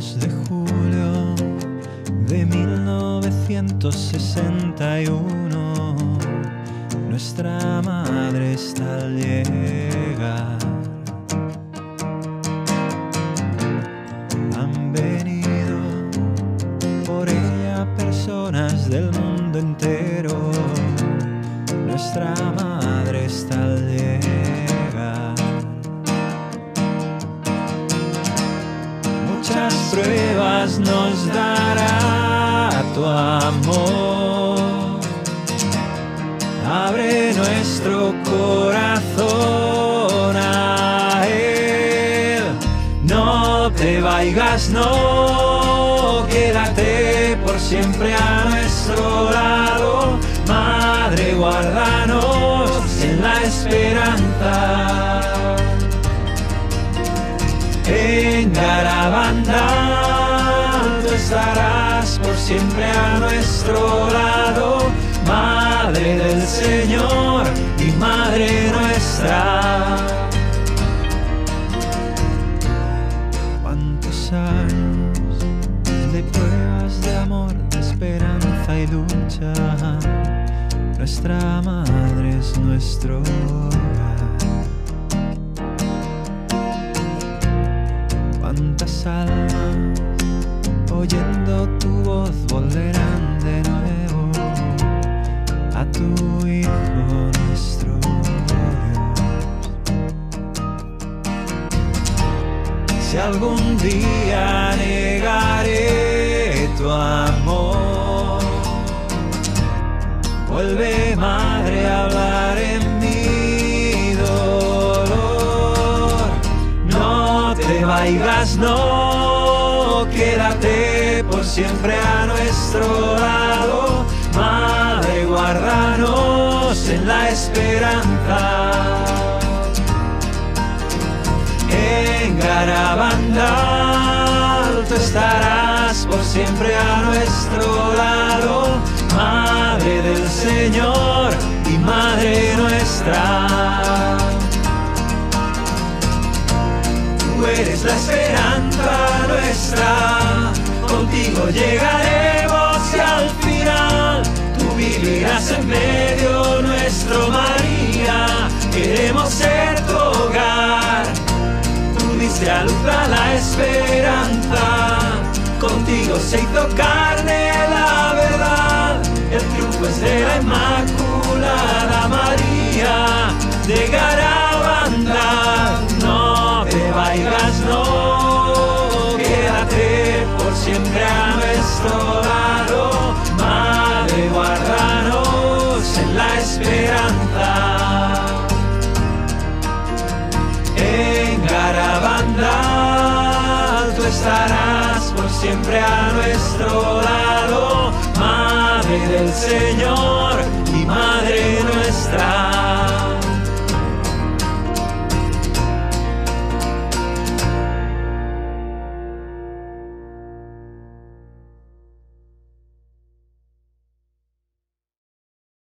2 de julio de 1961, nuestra madre está al llegar. Han venido por ella personas del mundo entero. Nuestra madre está al llegar. Muchas pruebas nos dará tu amor. Abre nuestro corazón a Él. No te vayas, no, quédate por siempre a nuestro lado. Madre, guárdanos en la esperanza. En Garabandal tú estarás por siempre a nuestro lado. Madre del Señor y Madre nuestra. Cuántos años de pruebas de amor, de esperanza y lucha. Nuestra madre es nuestro hogar. Cuántas almas oyendo tu voz volverán de nuevo a tu Hijo nuestro Dios. Si algún día negaré tu amor, vuelve, Madre, a hablar en mi dolor. No te vayas, no, quédate por siempre a nuestro lado. Madre, guárdanos en la esperanza. En Garabandal tú estarás por siempre a nuestro lado. Madre del Señor y Madre nuestra. Tú eres la esperanza nuestra, contigo llegaremos y al final tú vivirás en medio nuestro, María. Queremos ser tu hogar, tú diste a luz a la esperanza, contigo se hizo carne la verdad. El triunfo es de la Inmaculada María de Garabandal. No te vayas, no, quédate por siempre a nuestro lado. Madre, guárdanos en la esperanza. En Garabandal tú estarás por siempre a nuestro lado. Madre del Señor y Madre nuestra.